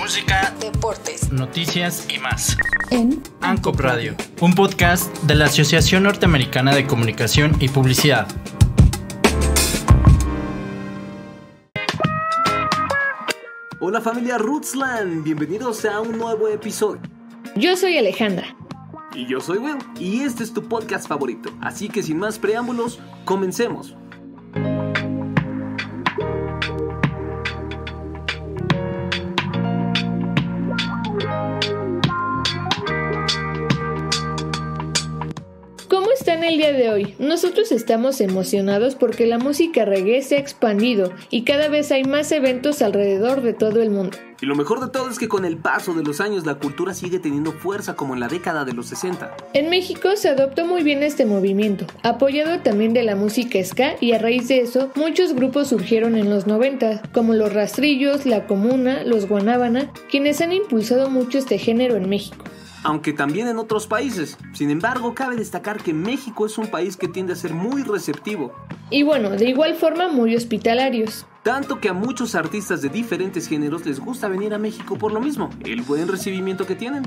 música, deportes, noticias y más. En ANCOP Radio, un podcast de la Asociación Norteamericana de Comunicación y Publicidad. Hola familia Rootsland, bienvenidos a un nuevo episodio. Yo soy Alejandra. Y yo soy Will, y este es tu podcast favorito. Así que sin más preámbulos, comencemos. ¿Cómo están el día de hoy? Nosotros estamos emocionados porque la música reggae se ha expandido y cada vez hay más eventos alrededor de todo el mundo. Y lo mejor de todo es que con el paso de los años la cultura sigue teniendo fuerza como en la década de los 60. En México se adoptó muy bien este movimiento, apoyado también de la música ska, y a raíz de eso muchos grupos surgieron en los 90, como Los Rastrillos, La Comuna, Los Guanábana, quienes han impulsado mucho este género en México. Aunque también en otros países. Sin embargo, cabe destacar que México es un país que tiende a ser muy receptivo. Y bueno, de igual forma muy hospitalarios. Tanto que a muchos artistas de diferentes géneros les gusta venir a México por lo mismo, el buen recibimiento que tienen.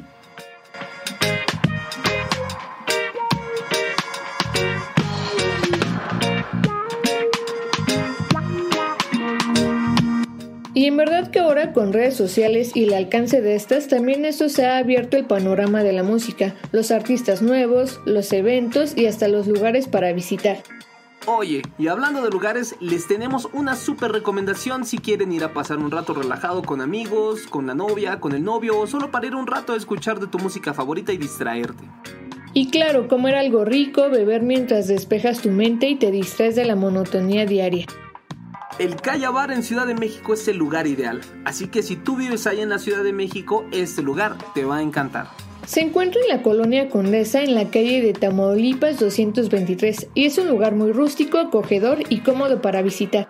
Y en verdad que ahora con redes sociales y el alcance de estas, también eso se ha abierto el panorama de la música, los artistas nuevos, los eventos y hasta los lugares para visitar. Oye, y hablando de lugares, les tenemos una súper recomendación si quieren ir a pasar un rato relajado con amigos, con la novia, con el novio o solo para ir un rato a escuchar de tu música favorita y distraerte. Y claro, comer algo rico, beber mientras despejas tu mente y te distraes de la monotonía diaria. El Calla Bar en Ciudad de México es el lugar ideal, así que si tú vives ahí en la Ciudad de México, este lugar te va a encantar. Se encuentra en la colonia Condesa, en la calle de Tamaulipas 223, y es un lugar muy rústico, acogedor y cómodo para visitar.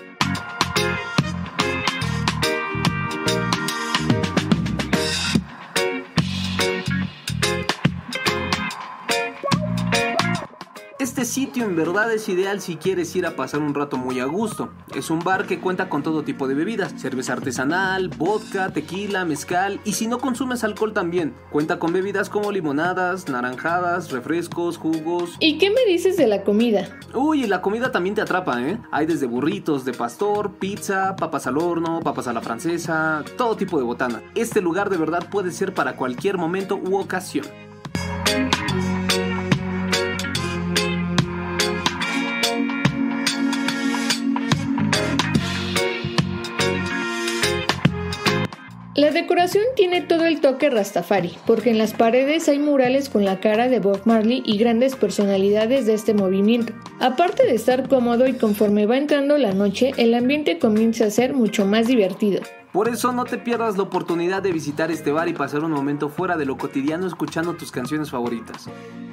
Este sitio en verdad es ideal si quieres ir a pasar un rato muy a gusto. Es un bar que cuenta con todo tipo de bebidas, cerveza artesanal, vodka, tequila, mezcal, y si no consumes alcohol también. Cuenta con bebidas como limonadas, naranjadas, refrescos, jugos. ¿Y qué me dices de la comida? Uy, la comida también te atrapa, ¿eh? Hay desde burritos de pastor, pizza, papas al horno, papas a la francesa, todo tipo de botana. Este lugar de verdad puede ser para cualquier momento u ocasión. La decoración tiene todo el toque Rastafari, porque en las paredes hay murales con la cara de Bob Marley y grandes personalidades de este movimiento. Aparte de estar cómodo y conforme va entrando la noche, el ambiente comienza a ser mucho más divertido. Por eso no te pierdas la oportunidad de visitar este bar y pasar un momento fuera de lo cotidiano escuchando tus canciones favoritas.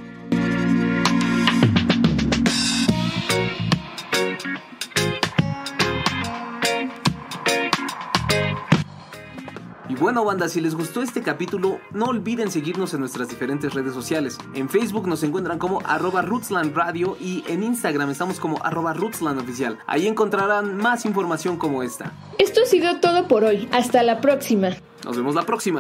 Y bueno banda, si les gustó este capítulo, no olviden seguirnos en nuestras diferentes redes sociales. En Facebook nos encuentran como @RootslandRadio y en Instagram estamos como @RootslandOficial. Ahí encontrarán más información como esta. Esto ha sido todo por hoy. Hasta la próxima. Nos vemos la próxima.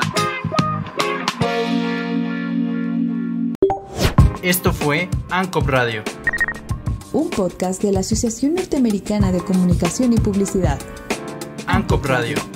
Esto fue ANCOP Radio, un podcast de la Asociación Norteamericana de Comunicación y Publicidad. ANCOP Radio.